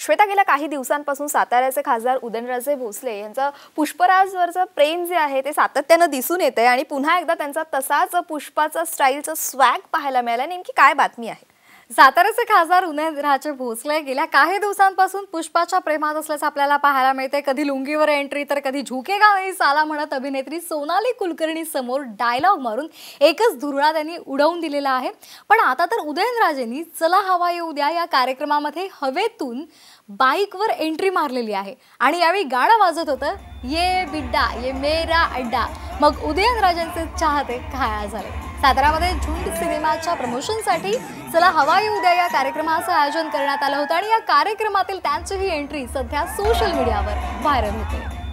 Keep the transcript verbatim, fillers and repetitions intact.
श्वेता, गेल्या काही दिवसांपासून साताऱ्याचे खासदार उदयनराजे भोसले यांचं पुष्पराजवरचं प्रेम जे आहे ते सातत्यानं दिसून येतंय आणि पुन्हा एकदा त्यांचा तसाच पुष्पाचा स्टाईलचा स्वॅग पाहायला मिळाला. नेमकी काय बातमी आहे? साताऱ्याचे खासदार उदयनराजे भोसले गेल्या काही दिवसांपासून पुष्पाच्या प्रेमात असल्याचं आपल्याला पाहायला मिळते. कधी लुंगीवर एंट्री तर कधी झुकेगा नहीं साला म्हणत अभिनेत्री सोनाली कुलकर्णी समोर डायलॉग मारून एकच धुरळा त्यांनी उडवून दिलेला आहे. पण आता तर उदयनराजेंनी चला हवा येऊ द्या या कार्यक्रमामध्ये हवेतून बाईकवर एंट्री मारलेली आहे आणि यावेळी गाणं वाजत होतं, ये बिड्डा ये मेरा अड्डा. मग उदयनराजेंचे चाहते काय झाले. साताऱ्यामध्ये झुंड सिनेमाच्या प्रमोशनसाठी चला हवा येऊ द्या या कार्यक्रमाचं आयोजन करण्यात आलं होतं आणि या कार्यक्रमातील त्यांची ही एंट्री सध्या सोशल मीडियावर व्हायरल होते.